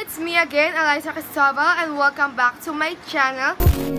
it's me again, Eliza Cristobal, and welcome back to my channel.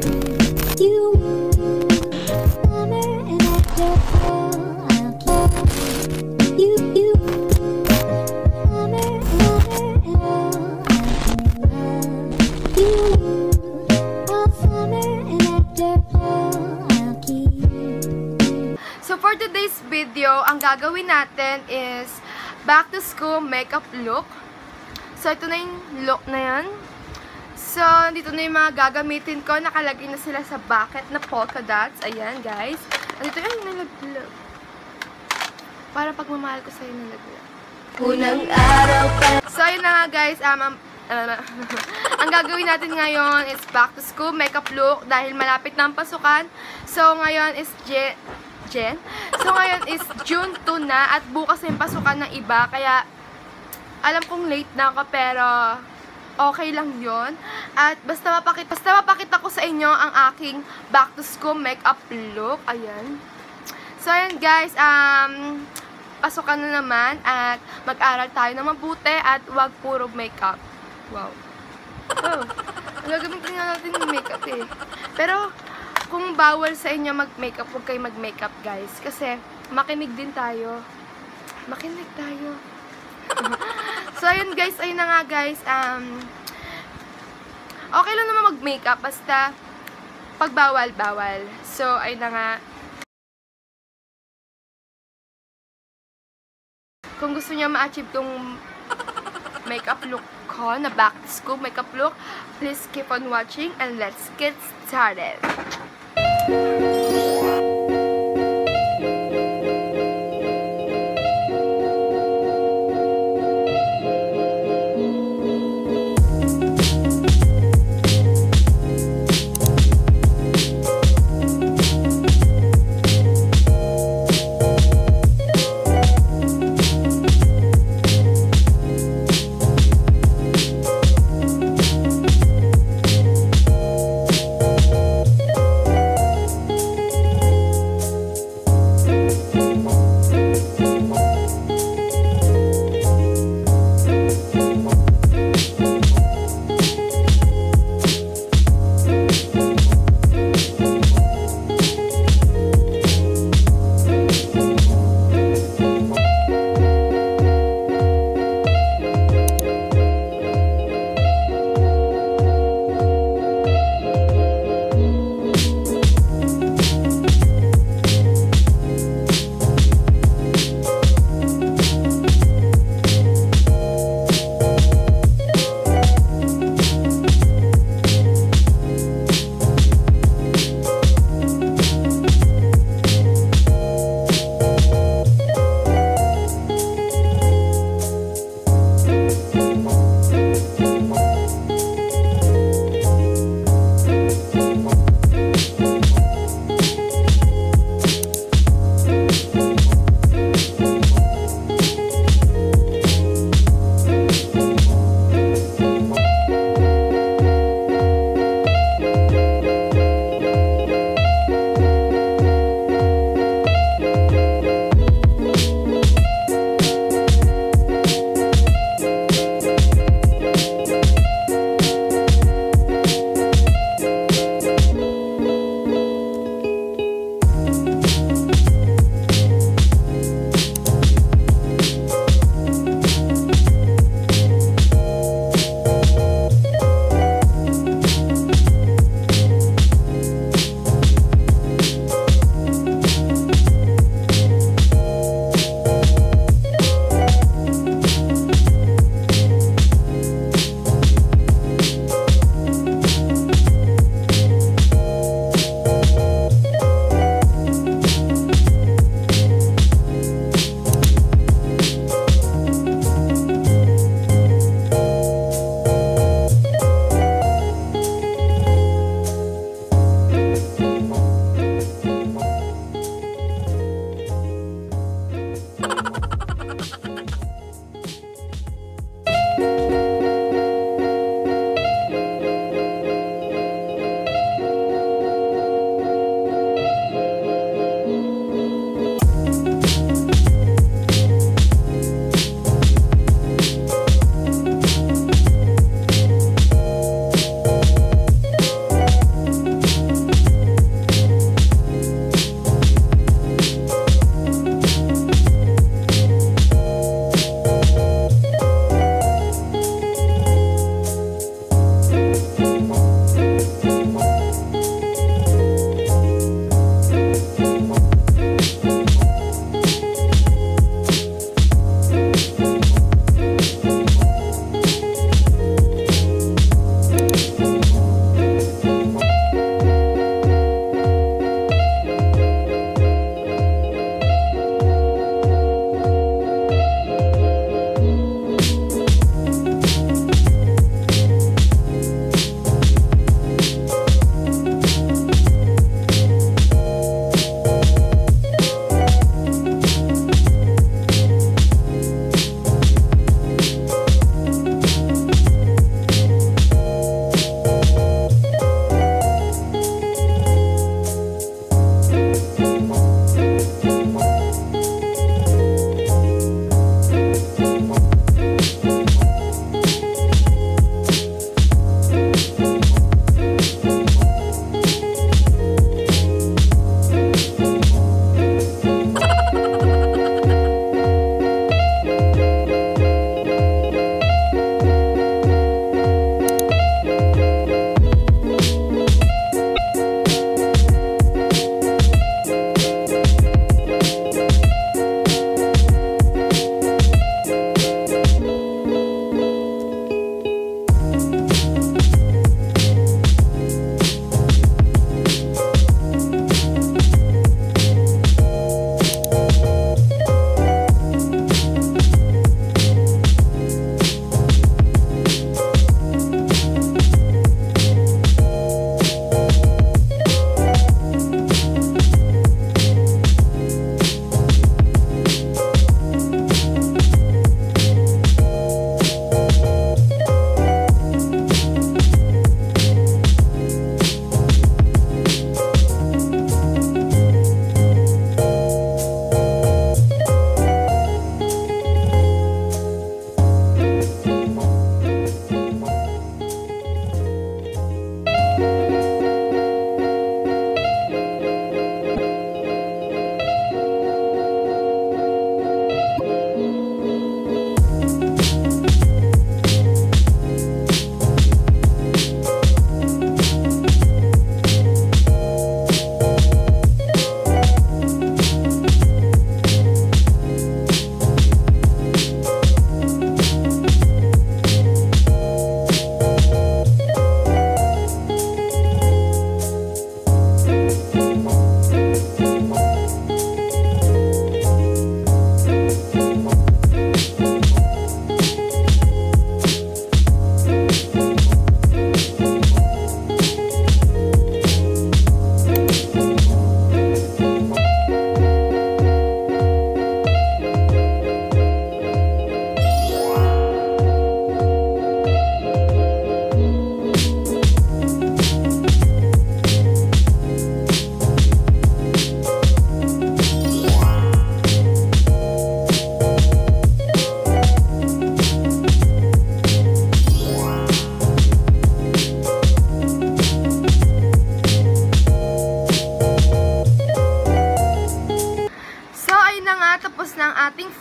So for today's video, ang gagawin natin is back to school makeup look. So ito na yung look na yan. So dito na yung mga gagamitin ko. Nakalagay na sila sa bucket na polka dots. Ayan guys. Dito yung nalaglag. Para pagmamahal ko sa'yo nalaglag. Unang araw pa. So yun na nga guys. Ang gagawin natin ngayon is back to school makeup look. Dahil malapit na ang pasukan. So ngayon is So, ngayon is June 2 na at bukas na yung pasukan ng iba. Kaya, alam kong late na ako pero okay lang yon. At basta mapakita ko sa inyo ang aking back to school makeup look. Ayan. So, ayan guys. Pasukan na naman at mag-aral tayo na mabuti at wag puro makeup. Wow. Oh, gagamitin nga natin yung makeup eh. Pero, kung bawal sa inyo mag-makeup, huwag kayo mag-makeup guys. Kasi makinig din tayo. Makinig tayo. So ayun guys, ayun na nga guys. Okay lang naman mag-makeup. Basta pag bawal. So ayun na nga. Kung gusto niyo ma-achieve tong makeup look ko, na back to school makeup look, please keep on watching and let's get started.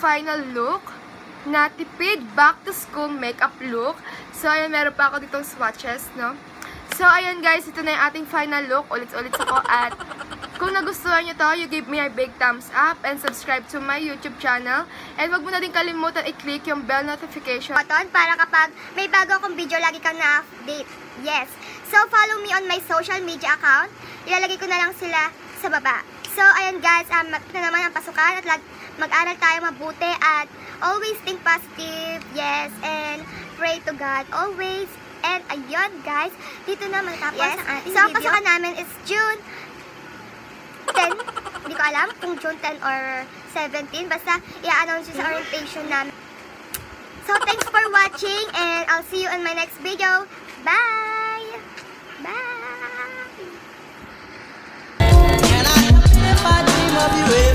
final look na tipid back to school makeup look. So, ayan, meron pa ako ditong swatches, no? So, ayan guys, ito na yung ating final look. Ulit-ulit ako. At kung nagustuhan nyo to, you give me a big thumbs up and subscribe to my YouTube channel. And wag mo na din kalimutan i-click yung bell notification button para kapag may bago akong video, lagi kang na-update. Yes. So, follow me on my social media account. Ilalagay ko na lang sila sa baba. So, ayan guys, ito na naman ang pasukan at mag-aral tayo mabuti at always think positive. Yes, and pray to God always. And ayun guys, dito na matapos ang ating video. So, ang pasukan namin is June 10. Hindi ko alam kung June 10 or 17. Basta, i-announce sa orientation namin. So, thanks for watching and I'll see you in my next video. Bye! Bye! And I, if I dream of you